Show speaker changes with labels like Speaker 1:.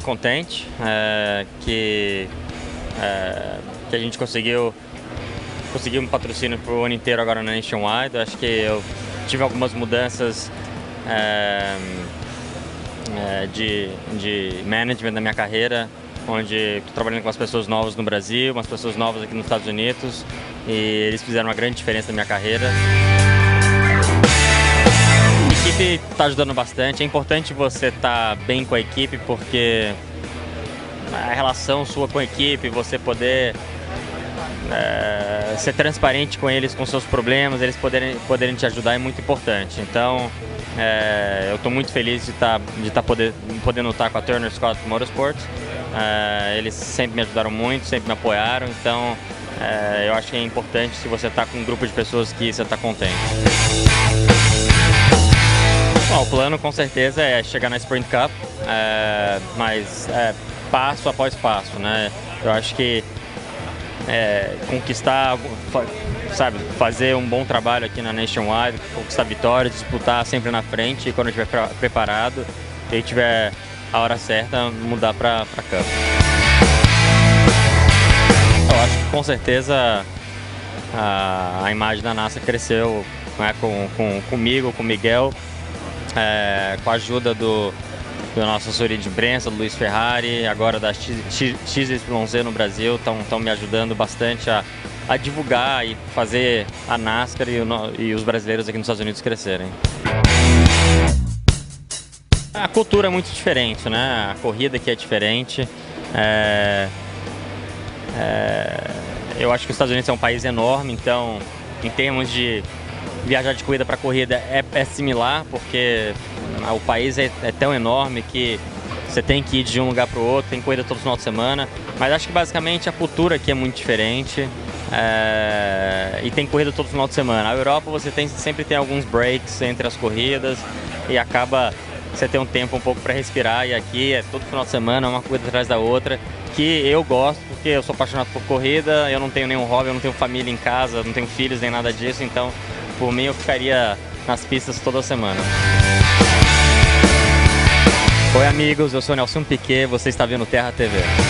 Speaker 1: contente que a gente conseguiu um patrocínio para o ano inteiro agora na Nationwide. Eu acho que eu tive algumas mudanças de management da minha carreira, onde estou trabalhando com umas pessoas novas no Brasil, umas pessoas novas aqui nos Estados Unidos, e eles fizeram uma grande diferença na minha carreira. A equipe está ajudando bastante. É importante você estar bem com a equipe, porque a relação sua com a equipe, você poder ser transparente com eles, com seus problemas, eles poderem te ajudar é muito importante. Então, eu estou muito feliz de estar podendo lutar com a Turner Scott Motorsports. Eles sempre me ajudaram muito, sempre me apoiaram. Então, eu acho que é importante se você está com um grupo de pessoas que você está contente. Bom, o plano com certeza é chegar na Sprint Cup, mas passo após passo, né? Eu acho que conquistar, sabe, fazer um bom trabalho aqui na Nationwide, conquistar vitórias, disputar sempre na frente, e quando eu estiver preparado e tiver a hora certa, mudar para Cup. Eu acho que com certeza a imagem da NASA cresceu, né, comigo, com o Miguel, com a ajuda do nosso assessoria de imprensa, do Luiz Ferrari, agora da XYZ no Brasil, estão me ajudando bastante a divulgar e fazer a NASCAR e os brasileiros aqui nos Estados Unidos crescerem. A cultura é muito diferente, né? A corrida aqui é diferente. Eu acho que os Estados Unidos é um país enorme, então, em termos de viajar de corrida para corrida é similar, porque o país é tão enorme que você tem que ir de um lugar para o outro, tem corrida todo final de semana, mas acho que basicamente a cultura aqui é muito diferente, e tem corrida todo final de semana. Na Europa você sempre tem alguns breaks entre as corridas e acaba você ter um tempo um pouco para respirar, e aqui é todo final de semana, uma corrida atrás da outra, que eu gosto porque eu sou apaixonado por corrida, eu não tenho nenhum hobby, eu não tenho família em casa, não tenho filhos nem nada disso, então por mim eu ficaria nas pistas toda semana. Oi amigos, eu sou Nelson Piquet, você está vendo Terra TV.